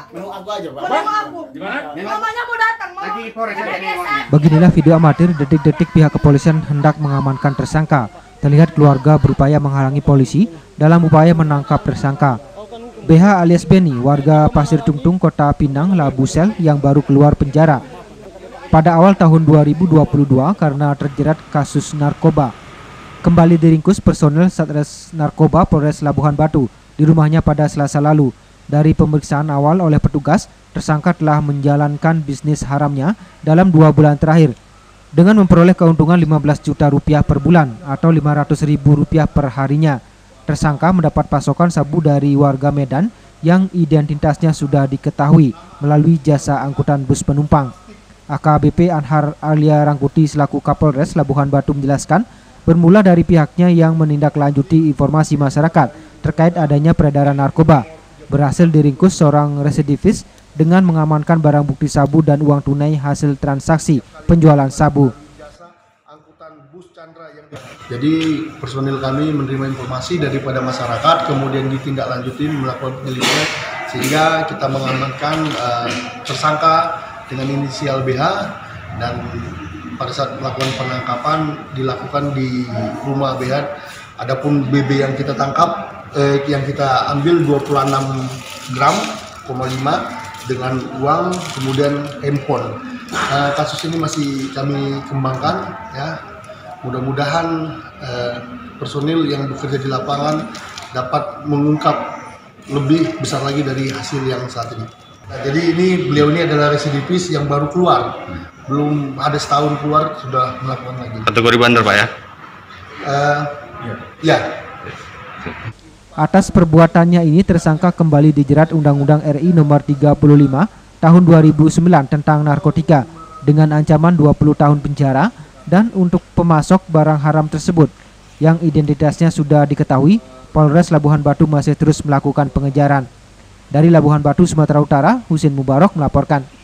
Menu aku aja, Pak. Menu aku. Gimana? Mamanya mau datang, mau. Lagi Polres aja nih uangnya. Beginilah video amatir detik-detik pihak kepolisian hendak mengamankan tersangka. Terlihat keluarga berupaya menghalangi polisi dalam upaya menangkap tersangka. BH alias Benny, warga Pasir Tungtung, Kota Pinang, Labusel yang baru keluar penjara pada awal tahun 2022 karena terjerat kasus narkoba. Kembali diringkus personel Satres Narkoba Polres Labuhan Batu di rumahnya pada Selasa lalu. Dari pemeriksaan awal oleh petugas, tersangka telah menjalankan bisnis haramnya dalam 2 bulan terakhir dengan memperoleh keuntungan 15 juta rupiah per bulan atau 500 ribu rupiah per harinya. Tersangka mendapat pasokan sabu dari warga Medan yang identitasnya sudah diketahui melalui jasa angkutan bus penumpang. AKBP Anhar Alia Rangkuti selaku Kapolres Labuhan Batu menjelaskan, bermula dari pihaknya yang menindaklanjuti informasi masyarakat terkait adanya peredaran narkoba. Berhasil diringkus seorang residivis dengan mengamankan barang bukti sabu dan uang tunai hasil transaksi penjualan sabu. Jadi personil kami menerima informasi daripada masyarakat, kemudian ditindaklanjuti melakukan penyelidikan sehingga kita mengamankan tersangka dengan inisial BH, dan pada saat melakukan penangkapan dilakukan di rumah BH. Adapun BB yang kita tangkap, yang kita ambil 26 gram, 5 dengan uang, kemudian handphone. Kasus ini masih kami kembangkan, ya. Mudah-mudahan personil yang bekerja di lapangan dapat mengungkap lebih besar lagi dari hasil yang saat ini. Nah, jadi beliau ini adalah residivis yang baru keluar, belum ada setahun keluar sudah melakukan lagi. Kategori bandar, Pak, ya? Ya. Atas perbuatannya ini tersangka kembali dijerat Undang-Undang RI Nomor 35 Tahun 2009 tentang narkotika dengan ancaman 20 tahun penjara. Dan untuk pemasok barang haram tersebut yang identitasnya sudah diketahui, Polres Labuhan Batu masih terus melakukan pengejaran. Dari Labuhan Batu, Sumatera Utara, Husin Mubarok melaporkan.